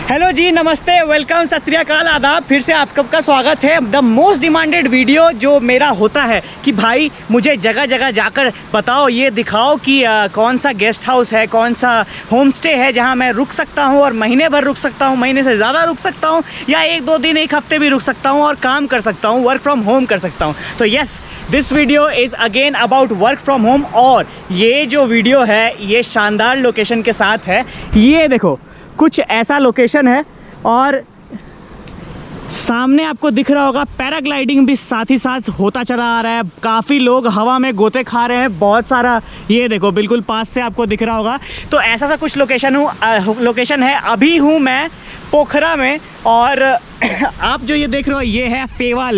Hello जी, नमस्ते, welcome, सत श्री अकाल, आदाब। फिर से आप सबका स्वागत है। द मोस्ट डिमांडेड वीडियो जो मेरा होता है कि भाई मुझे जगह जगह जाकर बताओ, ये दिखाओ कि कौन सा गेस्ट हाउस है, कौन सा होम स्टे है जहां मैं रुक सकता हूं और महीने भर रुक सकता हूं, महीने से ज़्यादा रुक सकता हूं, या एक दो दिन, एक हफ्ते भी रुक सकता हूं और काम कर सकता हूं, वर्क फ्रॉम होम कर सकता हूं। तो yes, this video is again about work from home. और ये जो वीडियो है ये शानदार लोकेशन के साथ है। ये देखो, कुछ ऐसा लोकेशन है और सामने आपको दिख रहा होगा पैराग्लाइडिंग भी साथ ही साथ होता चला आ रहा है। काफ़ी लोग हवा में गोते खा रहे हैं, बहुत सारा। ये देखो, बिल्कुल पास से आपको दिख रहा होगा। तो ऐसा सा कुछ लोकेशन है। अभी हूँ मैं पोखरा में और आप जो ये देख रहे हो ये है फेवा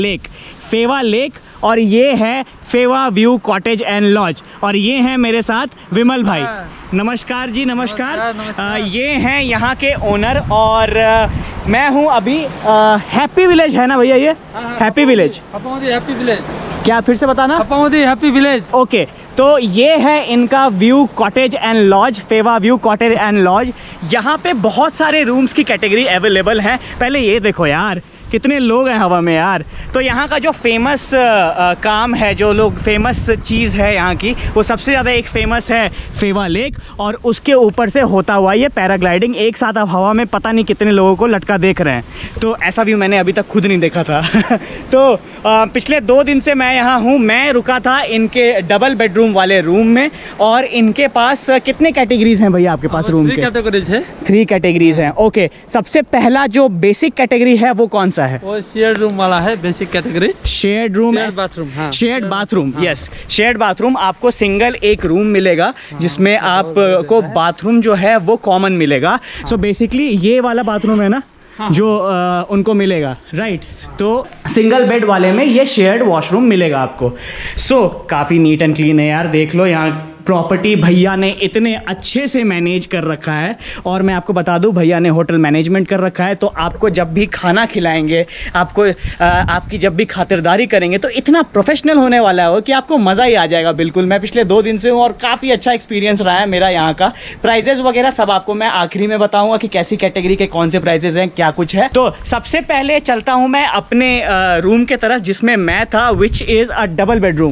लेक और ये है Phewa view cottage and lodge. और ये हैं मेरे साथ विमल भाई। नमस्कार जी, नमस्कार। ये हैं यहाँ के ओनर और मैं हूँ अभी हैप्पी विलेज है ना भैया? ये हैप्पी विलेज, हैप्पी विलेज क्या फिर से बताना? Happy village. ओके, तो ये है इनका view cottage and lodge, Phewa view cottage and lodge. यहाँ पे बहुत सारे रूम्स की कैटेगरी अवेलेबल हैं। पहले ये देखो यार, कितने लोग हैं हवा में यार। तो यहाँ का जो फेमस काम है, जो लोग फेमस चीज़ है यहाँ की, वो सबसे ज़्यादा एक फेमस है फेवा लेक और उसके ऊपर से होता हुआ ये पैराग्लाइडिंग। एक साथ आप हवा में पता नहीं कितने लोगों को लटका देख रहे हैं। तो ऐसा भी मैंने अभी तक खुद नहीं देखा था। तो पिछले 2 दिन से मैं यहाँ हूँ। मैं रुका था इनके डबल बेडरूम वाले रूम में। और इनके पास कितने कैटेगरीज हैं भैया आपके पास रूम के? 3 कैटेगरीज है। 3 कैटेगरीज हैं। ओके, सबसे पहला जो बेसिक कैटेगरी है वो कौन सा है? वो शेयर्ड रूम वाला है, basic category. Shared room, shared bathroom. हाँ, shared bathroom, yes. Shared bathroom, आपको सिंगल एक रूम मिलेगा जिसमें आपको बाथरूम जो है वो कॉमन मिलेगा। सो बेसिकली ये वाला बाथरूम है ना जो उनको मिलेगा, राइट? तो सिंगल बेड वाले में ये शेयर्ड वॉशरूम मिलेगा आपको। सो काफ़ी नीट एंड क्लीन है यार। देख लो, यहाँ प्रॉपर्टी भैया ने इतने अच्छे से मैनेज कर रखा है। और मैं आपको बता दूं, भैया ने होटल मैनेजमेंट कर रखा है। तो आपको जब भी खाना खिलाएंगे, आपको आपकी जब भी खातिरदारी करेंगे, तो इतना प्रोफेशनल होने वाला है कि आपको मज़ा ही आ जाएगा। बिल्कुल, मैं पिछले 2 दिन से हूँ और काफ़ी अच्छा एक्सपीरियंस रहा है मेरा यहाँ का। प्राइजेज़ वगैरह सब आपको मैं आखिरी में बताऊँगा कि कैसी कैटेगरी के कौन से प्राइजेज़ हैं, क्या कुछ है। तो सबसे पहले चलता हूँ मैं अपने रूम के तरफ जिसमें मैं था, which is a double bedroom.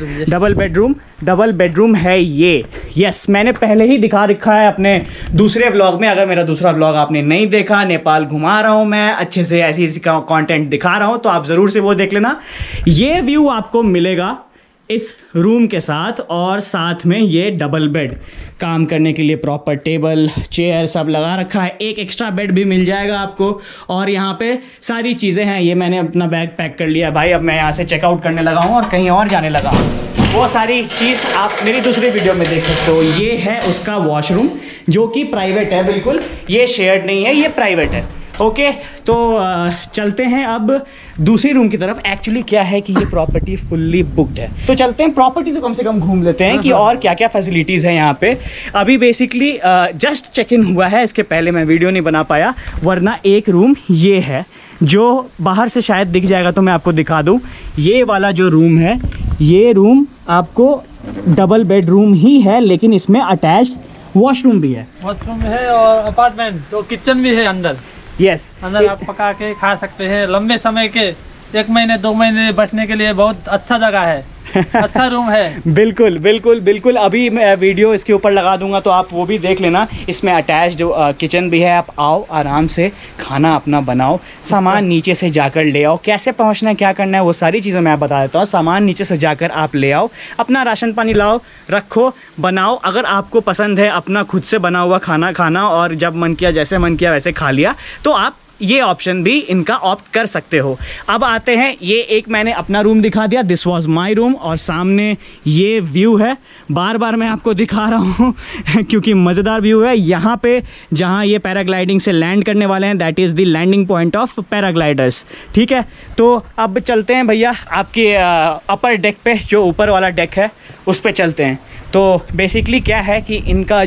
Double bedroom है ये। यस, मैंने पहले ही दिखा रखा है अपने दूसरे व्लॉग में। अगर मेरा दूसरा व्लॉग आपने नहीं देखा, नेपाल घुमा रहा हूँ मैं, अच्छे से ऐसी कंटेंट दिखा रहा हूँ, तो आप ज़रूर से वो देख लेना। ये व्यू आपको मिलेगा इस रूम के साथ और साथ में ये डबल बेड, काम करने के लिए प्रॉपर टेबल चेयर सब लगा रखा है। एक एक्स्ट्रा बेड भी मिल जाएगा आपको। और यहाँ पे सारी चीज़ें हैं। ये मैंने अपना बैग पैक कर लिया भाई। अब मैं यहाँ से चेकआउट करने लगा हूँ और कहीं और जाने लगा हूँ। वो सारी चीज़ आप मेरी दूसरी वीडियो में देख सकते हो। ये है उसका वॉशरूम जो कि प्राइवेट है, बिल्कुल ये शेयर्ड नहीं है, ये प्राइवेट है। ओके, तो चलते हैं अब दूसरी रूम की तरफ। एक्चुअली क्या है कि ये प्रॉपर्टी फुल्ली बुक्ड है, तो चलते हैं प्रॉपर्टी तो कम से कम घूम लेते हैं कि और क्या क्या फैसिलिटीज़ हैं यहाँ पे। अभी बेसिकली जस्ट चेक इन हुआ है, इसके पहले मैं वीडियो नहीं बना पाया, वरना एक रूम ये है जो बाहर से शायद दिख जाएगा, तो मैं आपको दिखा दूँ। ये वाला जो रूम है, ये रूम आपको डबल बेडरूम ही है, लेकिन इसमें अटैच्ड वॉशरूम भी है। वॉशरूम है और अपार्टमेंट तो किचन भी है अंदर। यस, अंदर आप पका के खा सकते हैं। लंबे समय के 1 महीने 2 महीने बैठने के लिए बहुत अच्छा जगह है। अच्छा रूम है। बिल्कुल बिल्कुल बिल्कुल। अभी मैं वीडियो इसके ऊपर लगा दूंगा तो आप वो भी देख लेना। इसमें अटैच्ड किचन भी है। आप आओ आराम से खाना अपना बनाओ, सामान नीचे से जाकर ले आओ। कैसे पहुंचना है, क्या करना है, वो सारी चीज़ें मैं बता देता हूँ। सामान नीचे से जाकर आप ले आओ, अपना राशन पानी लाओ, रखो, बनाओ। अगर आपको पसंद है अपना खुद से बना हुआ खाना खाना और जब मन किया जैसे मन किया वैसे खा लिया, तो आप ये ऑप्शन भी इनका ऑप्ट कर सकते हो। अब आते हैं, ये एक मैंने अपना रूम दिखा दिया, दिस वाज माय रूम। और सामने ये व्यू है, बार बार मैं आपको दिखा रहा हूँ क्योंकि मज़ेदार व्यू है। यहाँ पे जहाँ ये पैराग्लाइडिंग से लैंड करने वाले हैं, that is the landing point of paragliders. ठीक है, तो अब चलते हैं भैया आपके अपर डेक पे, जो ऊपर वाला डेक है उस पर चलते हैं। तो बेसिकली क्या है कि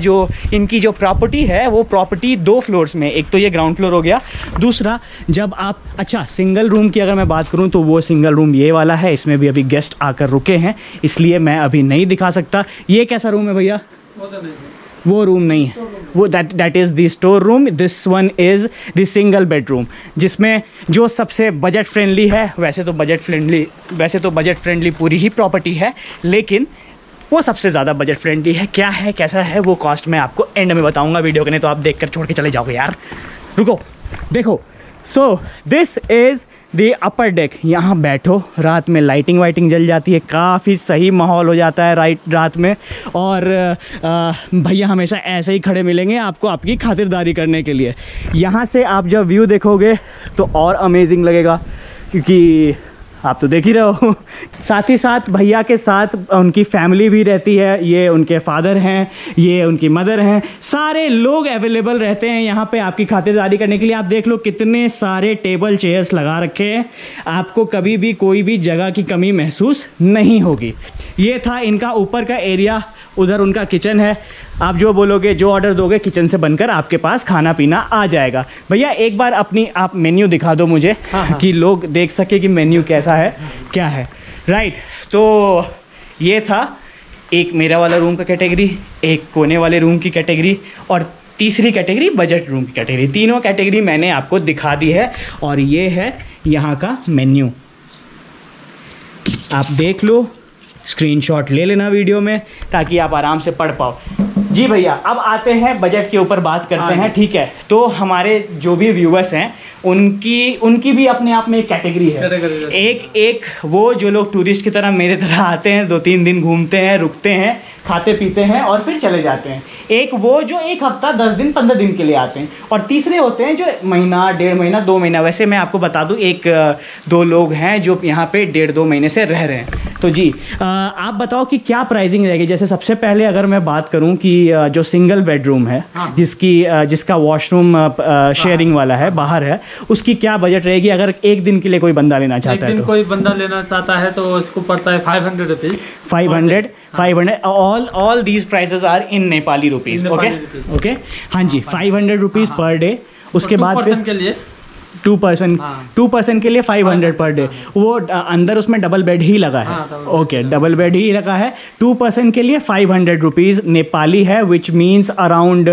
इनकी जो प्रॉपर्टी है वो प्रॉपर्टी 2 फ्लोर्स में, एक तो ये ग्राउंड फ्लोर हो गया, दूसरा जब आप सिंगल रूम की अगर मैं बात करूं तो वो सिंगल रूम ये वाला है। इसमें भी अभी गेस्ट आकर रुके हैं, इसलिए मैं अभी नहीं दिखा सकता। ये कैसा रूम है भैया? वो रूम नहीं है, वो that is the store room. This one is the single bedroom, जिसमें जो सबसे बजट फ्रेंडली है। वैसे तो बजट फ्रेंडली पूरी ही प्रॉपर्टी है, लेकिन वो सबसे ज़्यादा बजट फ्रेंडली है। क्या है, कैसा है, वो कॉस्ट मैं आपको एंड में बताऊंगा वीडियो के, नहीं तो आप देख कर छोड़ के चले जाओगे यार। रुको, देखो। So this is the upper deck. यहाँ बैठो, रात में लाइटिंग वाइटिंग जल जाती है, काफ़ी सही माहौल हो जाता है रात में। और भैया हमेशा ऐसे ही खड़े मिलेंगे आपको आपकी खातिरदारी करने के लिए। यहाँ से आप जब व्यू देखोगे तो और अमेजिंग लगेगा, क्योंकि आप तो देख ही रहे हो। साथ ही साथ भैया के साथ उनकी फैमिली भी रहती है। ये उनके फादर हैं, ये उनकी मदर हैं, सारे लोग अवेलेबल रहते हैं यहाँ पे आपकी खातिरदारी करने के लिए। आप देख लो कितने सारे टेबल चेयर्स लगा रखे हैं, आपको कभी भी कोई भी जगह की कमी महसूस नहीं होगी। ये था इनका ऊपर का एरिया, उधर उनका किचन है। आप जो बोलोगे, जो ऑर्डर दोगे, किचन से बनकर आपके पास खाना पीना आ जाएगा। भैया एक बार आप मेन्यू दिखा दो मुझे। हाँ। कि लोग देख सके कि मेन्यू कैसा है, क्या है। राइट, तो ये था एक मेरा वाला रूम का कैटेगरी, एक कोने वाले रूम की कैटेगरी, और तीसरी कैटेगरी बजट रूम की कैटेगरी। तीनों कैटेगरी मैंने आपको दिखा दी है, और ये है यहाँ का मेन्यू। आप देख लो, स्क्रीनशॉट ले लेना वीडियो में, ताकि आप आराम से पढ़ पाओ। जी भैया, अब आते हैं बजट के ऊपर बात करते हैं। ठीक है, तो हमारे जो भी व्यूअर्स हैं उनकी भी अपने आप में एक कैटेगरी है। एक वो जो लोग टूरिस्ट की तरह मेरे तरह आते हैं, 2-3 दिन घूमते हैं, रुकते हैं, खाते पीते हैं और फिर चले जाते हैं। एक वो जो 1 हफ्ता 10 दिन 15 दिन के लिए आते हैं, और तीसरे होते हैं जो महीना, 1.5 महीना, 2 महीना। वैसे मैं आपको बता दूं, 1-2 लोग हैं जो यहाँ पे 1.5-2 महीने से रह रहे हैं। तो जी आप बताओ कि क्या प्राइसिंग रहेगी। जैसे सबसे पहले अगर मैं बात करूं कि जो सिंगल बेडरूम है, हाँ। जिसका वॉशरूम शेयरिंग वाला है, बाहर है, उसकी क्या बजट रहेगी अगर एक दिन के लिए कोई बंदा लेना चाहता है? कोई बंदा लेना चाहता है तो उसको पड़ता है 500 rupees. 500 all these prices are in Nepali rupees. Okay, हाँ जी, 500 रुपीज पर डे। उसके बाद फिर के लिए 2 पर्सन के लिए 500 पर डे। वो अंदर उसमें डबल बेड ही लगा है। ओके, डबल बेड ही लगा है। 2 पर्सन के लिए 500 रुपीज़ नेपाली है, विच मीन्स अराउंड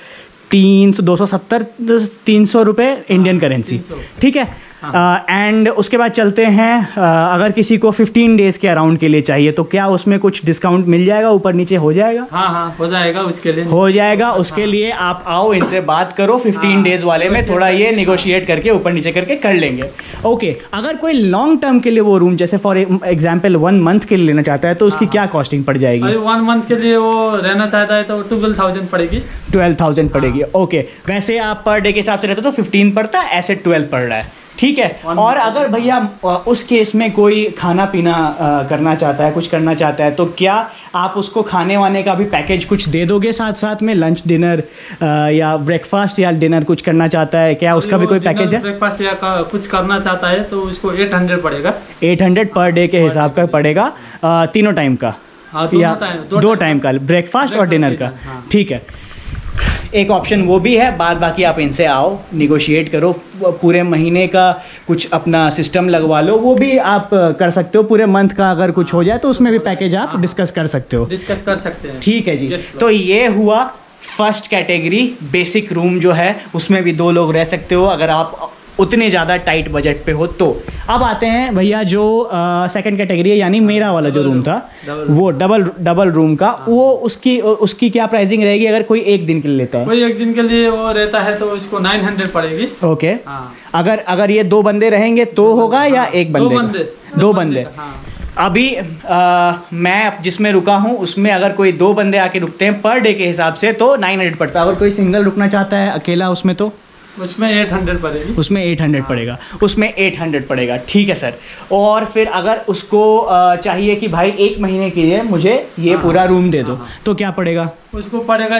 300 रुपये इंडियन करेंसी। ठीक है। एंड उसके बाद चलते हैं, अगर किसी को 15 डेज़ के अराउंड के लिए चाहिए तो क्या उसमें कुछ डिस्काउंट मिल जाएगा, ऊपर नीचे हो जाएगा? हाँ, हो जाएगा, उसके लिए हो जाएगा। उसके लिए आप आओ, इनसे बात करो। 15 डेज़ वाले में थोड़ा ये निगोशिएट करके ऊपर नीचे करके कर लेंगे। ओके, अगर कोई लॉन्ग टर्म के लिए वो रूम, जैसे फॉर एग्जाम्पल 1 मंथ के लिए लेना चाहता है, तो उसकी क्या कॉस्टिंग पड़ जाएगी? 1 मंथ के लिए वो रहना चाहता है तो 12,000 पड़ेगी। 12,000 पड़ेगी। ओके, वैसे आप पर डे के हिसाब से रहते तो 15 पड़ता है, ऐसे 12 पड़ रहा है। ठीक है। और अगर भैया उस केस में कोई खाना पीना करना चाहता है, कुछ करना चाहता है, तो क्या आप उसको खाने वाने का भी पैकेज कुछ दे दोगे साथ में? लंच, डिनर या ब्रेकफास्ट या डिनर कुछ करना चाहता है, क्या उसका भी कोई पैकेज है? ब्रेकफास्ट या कुछ करना चाहता है तो उसको 800 पड़ेगा। 800 पर डे के हिसाब का पड़ेगा, तीनों टाइम का या 2 टाइम का, ब्रेकफास्ट और डिनर का। ठीक है, एक ऑप्शन वो भी है। बाद बाकी आप इनसे आओ, निगोशिएट करो, पूरे महीने का कुछ अपना सिस्टम लगवा लो, वो भी आप कर सकते हो। पूरे मंथ का अगर कुछ हो जाए तो उसमें भी पैकेज आप डिस्कस कर सकते हो। ठीक है जी। तो ये हुआ फर्स्ट कैटेगरी, बेसिक रूम जो है उसमें भी 2 लोग रह सकते हो अगर आप उतने ज़्यादा टाइट बजट पे हो तो। अब आते हैं भैया जो सेकंड कैटेगरी है, यानी मेरा वाला जो रूम था, वो डबल रूम का, वो उसकी क्या प्राइसिंग रहेगी अगर कोई एक दिन के लिए लेता है? कोई एक दिन के लिए वो रहता है तो उसको 900 पड़ेगी। ओके। अगर ये 2 बंदे रहेंगे तो होगा या एक बंदे? 2 बंदे। अभी मैं जिसमें रुका हूँ उसमें अगर कोई 2 बंदे आके रुकते हैं पर डे के हिसाब से तो 900 पड़ता है। अगर कोई सिंगल रुकना चाहता है अकेला उसमें तो उसमें 800 पड़ेगी। उसमें 800 पड़ेगा। उसमें 800 पड़ेगा। ठीक है सर। और फिर अगर उसको चाहिए कि भाई 1 महीने के लिए मुझे ये पूरा रूम दे दो तो क्या पड़ेगा? उसको पड़ेगा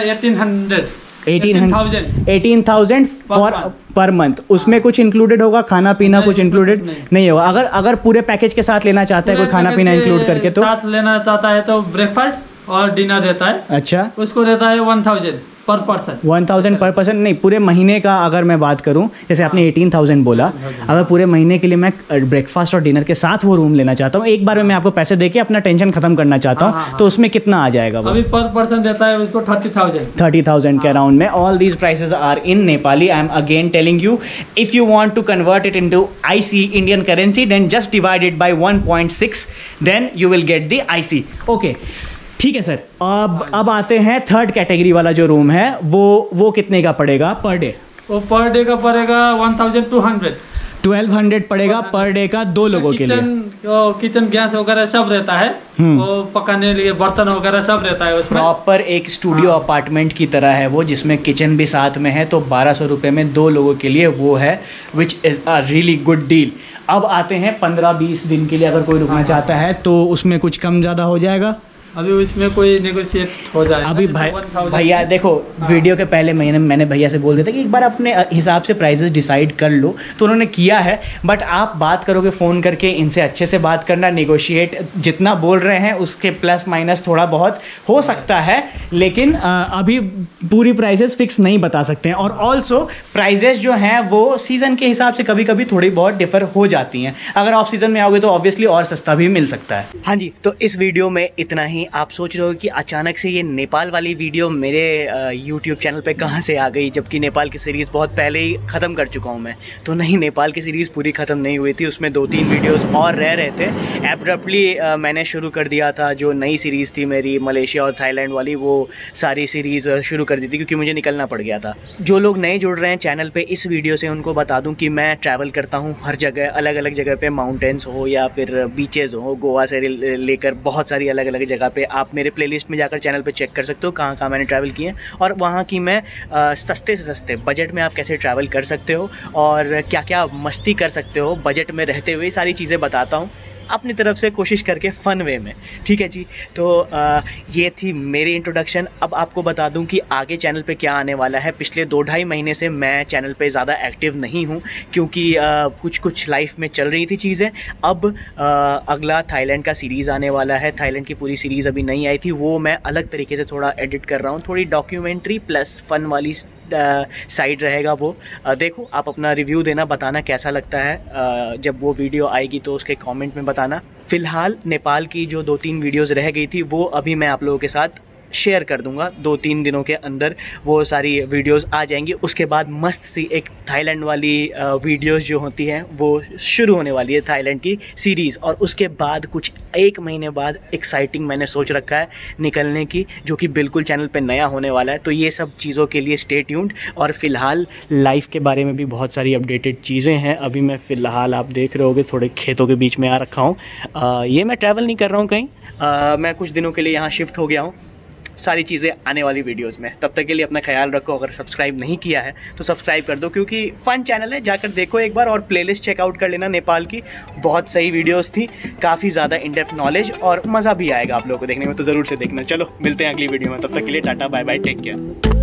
18,000 पर मंथ। उसमें कुछ इंक्लूडेड होगा, खाना पीना कुछ इंक्लूडेड नहीं होगा? अगर पूरे पैकेज के साथ लेना चाहता है कोई, खाना पीना इंक्लूड करके, तो साथ लेना चाहता है तो ब्रेकफास्ट और डिनर रहता है। अच्छा। उसको रहता है 1000 पर पर्सन। 1000 पर पर्सन नहीं, पूरे महीने का अगर मैं बात करूं, जैसे आपने 18,000 बोला, अगर पूरे महीने के लिए मैं ब्रेकफास्ट और डिनर के साथ वो रूम लेना चाहता हूं, एक बार में मैं आपको पैसे देके अपना टेंशन खत्म करना चाहता हूं, तो उसमें कितना आ जाएगा वो? अभी पर पर्सन देता है उसको 30,000 के अराउंड में। All these prices are in Nepali. I am again telling you, if you want to convert it into IC Indian currency, then just divide it by 1.6, then you will get the IC। Okay, ठीक है sir. अब आते हैं third category वाला जो room है, वो कितने का पड़ेगा पर डे? वो पर डे का पड़ेगा 1200 पड़ेगा पर डे का, 2 लोगों के लिए। किचन गैस वगैरह सब रहता है, वो पकाने लिए बर्तन वगैरह सब रहता है उसमें। प्रॉपर एक स्टूडियो अपार्टमेंट की तरह है वो, जिसमें किचन भी साथ में है। तो 1200 रुपये में 2 लोगों के लिए वो है, which is a really good deal. अब आते हैं 15-20 दिन के लिए अगर कोई रुकना चाहता है, तो उसमें कुछ कम ज़्यादा हो जाएगा? अभी उसमें कोई नेगोशिएट हो जाए। अभी भैया देखो, वीडियो के पहले महीने में मैंने भैया से बोल दिया था कि एक बार अपने हिसाब से प्राइसेस डिसाइड कर लो, तो उन्होंने किया है। बट आप बात करोगे फ़ोन करके, इनसे अच्छे से बात करना, नेगोशिएट जितना बोल रहे हैं उसके प्लस माइनस थोड़ा बहुत हो सकता है, लेकिन अभी पूरी प्राइसेस फिक्स नहीं बता सकते हैं। और ऑल्सो प्राइजेस जो हैं वो सीज़न के हिसाब से कभी कभी थोड़ी बहुत डिफ़र हो जाती हैं। अगर ऑफ सीज़न में आओगे तो ऑब्वियसली और सस्ता भी मिल सकता है। हाँ जी, तो इस वीडियो में इतना ही। आप सोच रहे हो कि अचानक से ये नेपाल वाली वीडियो मेरे YouTube चैनल पे कहाँ से आ गई, जबकि नेपाल की सीरीज़ बहुत पहले ही ख़त्म कर चुका हूँ मैं। तो नहीं, नेपाल की सीरीज़ पूरी ख़त्म नहीं हुई थी, उसमें 2-3 वीडियोस और रह रहे थे। एब्रप्टली मैंने शुरू कर दिया था जो नई सीरीज़ थी मेरी मलेशिया और थाईलैंड वाली, वो सारी सीरीज़ शुरू कर दी थी क्योंकि मुझे निकलना पड़ गया था। जो लोग नए जुड़ रहे हैं चैनल पर, इस वीडियो से उनको बता दूँ कि मैं ट्रैवल करता हूँ हर जगह, अलग अलग जगह पर, माउंटेन्स हो या फिर बीचेज़ हो, गोवा से लेकर बहुत सारी अलग अलग जगह पर। आप मेरे प्लेलिस्ट में जाकर चैनल पे चेक कर सकते हो कहाँ कहाँ मैंने ट्रैवल किए हैं, और वहाँ की मैं सस्ते से सस्ते बजट में आप कैसे ट्रैवल कर सकते हो और क्या क्या मस्ती कर सकते हो बजट में रहते हुए, सारी चीज़ें बताता हूँ अपनी तरफ से, कोशिश करके फ़न वे में। ठीक है जी, तो ये थी मेरी इंट्रोडक्शन। अब आपको बता दूं कि आगे चैनल पे क्या आने वाला है। पिछले 2-2.5 महीने से मैं चैनल पे ज़्यादा एक्टिव नहीं हूं क्योंकि कुछ लाइफ में चल रही थी चीज़ें। अब अगला थाईलैंड का सीरीज़ आने वाला है। थाईलैंड की पूरी सीरीज़ अभी नहीं आई थी, वो मैं अलग तरीके से थोड़ा एडिट कर रहा हूँ, थोड़ी डॉक्यूमेंट्री प्लस फ़न वाली साइड रहेगा वो। देखो, आप अपना रिव्यू देना, बताना कैसा लगता है। जब वो वीडियो आएगी तो उसके कमेंट में बताना। फ़िलहाल नेपाल की जो 2-3 वीडियोज़ रह गई थी वो अभी मैं आप लोगों के साथ शेयर कर दूंगा। 2-3 दिनों के अंदर वो सारी वीडियोस आ जाएंगी। उसके बाद मस्त सी एक थाईलैंड वाली वीडियोस जो होती हैं वो शुरू होने वाली है, थाईलैंड की सीरीज़। और उसके बाद कुछ 1 महीने बाद एक्साइटिंग मैंने सोच रखा है निकलने की, जो कि बिल्कुल चैनल पे नया होने वाला है। तो ये सब चीज़ों के लिए स्टे ट्यून्ड। और फिलहाल लाइफ के बारे में भी बहुत सारी अपडेटेड चीज़ें हैं। अभी मैं फ़िलहाल, आप देख रहे होगे, थोड़े खेतों के बीच में आ रखा हूँ। ये मैं ट्रैवल नहीं कर रहा हूँ कहीं, मैं कुछ दिनों के लिए यहाँ शिफ्ट हो गया हूँ। सारी चीज़ें आने वाली वीडियोस में। तब तक के लिए अपना ख्याल रखो। अगर सब्सक्राइब नहीं किया है तो सब्सक्राइब कर दो, क्योंकि फ़न चैनल है, जाकर देखो एक बार। और प्लेलिस्ट चेकआउट कर लेना नेपाल की, बहुत सही वीडियोस थी, काफ़ी ज़्यादा इन डेप्थ नॉलेज, और मज़ा भी आएगा आप लोगों को देखने में, तो ज़रूर से देखना। चलो मिलते हैं अगली वीडियो में, तब तक के लिए tata bye bye, take care.